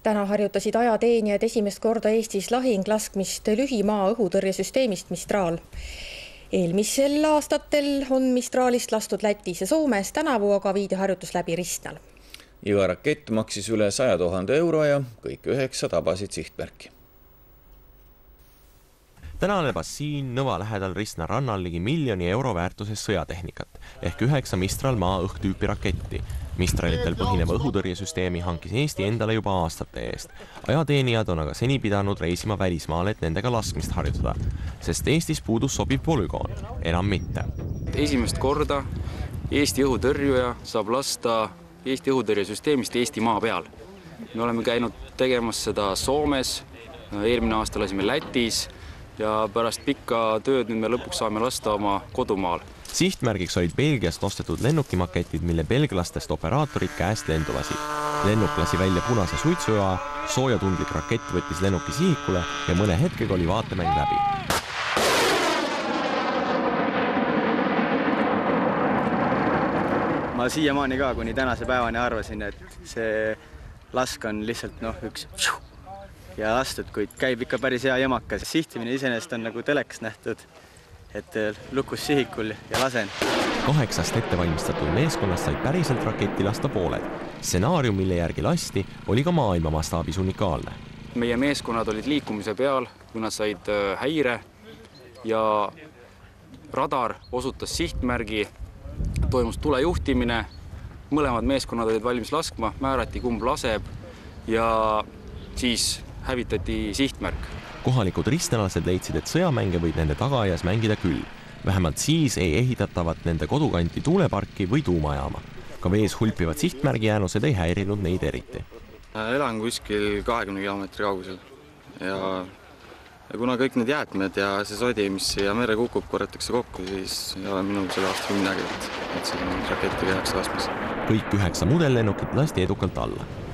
Täna harjutasid ajateenijad esimest korda Eestis lahinglaskmist lühimaa õhutõrjesüsteemist Mistral. Eelmisel aastatel on Mistralist lastud Lätis ja Soomes, tänavu aga viidi harjutus läbi Ristnal. Iga rakett maksis üle 100 000 euro ja kõik 9 tabasid sihtmärki. Täna lebas siin Nõva lähedal Ristna rannal ligi 1 000 000 euro väärtuses sõjatehnikat ehk 9 Mistral maa-õhktüüpi raketti. Mistralitel põhineva õhutõrjesüsteemi hankis Eesti endale juba aastate eest. Ajateenijad on aga seni pidanud reisima välismaale, et nendega laskmist harjutada, sest Eestis puudus sobiv polügoon, enam mitte. Esimest korda Eesti õhutõrjuja saab lasta Eesti õhutõrjesüsteemist Eesti maa peal. Me oleme käinud tegemas seda Soomes, eelmine aasta lasime Lätis ja pärast pikka tööd nüüd me lõpuks saame lasta oma kodumaal. Sihtmärgiks olid Belgiast ostetud lennukimaketid, mille belglastest operaatorid käest lendu lasid. Lennuk lasi välja punase suitsujoa, soojatundlik rakett võttis lennuki sihikule ja mõne hetkega oli vaatemäng läbi. Ma siiamaani ka kuni tänase päevani arvasin, et see lask on lihtsalt üks ja lastud, kuid käib ikka päris hea jamakas. Sihtimine iseenesest on nagu telekas nähtud, et lukus sihikul ja lasen. 8 ettevalmistatud meeskonnast said päriselt raketti lasta pooled. Stsenaarium, mille järgi lasti, oli ka maailma mastaabis unikaalne. Meie meeskonnad olid liikumise peal, kui nad said häire ja radar osutas sihtmärgi, toimus tulejuhtimine, mõlemad meeskonnad olid valmis laskma, määrati kumb laseb ja siis hävitati sihtmärk. Kohalikud ristnalased leidsid, et sõjamänge võib nende tagaaias mängida küll. Vähemalt siis ei ehitatavat nende kodukanti tuuleparki või tuumajaama. Ka vees hulpivad sihtmärgi jäänused ei häirinud neid eriti. Elan kuskil 20 kilomeetri kaugusel ja kuna kõik need jäätmed ja see sodi, mis siia mere kukub, korjatakse kokku, siis ei ole minul selle vastu midagi, et seda raketti tehakse laskmas. Kõik 9 modellennukit lasti edukalt alla.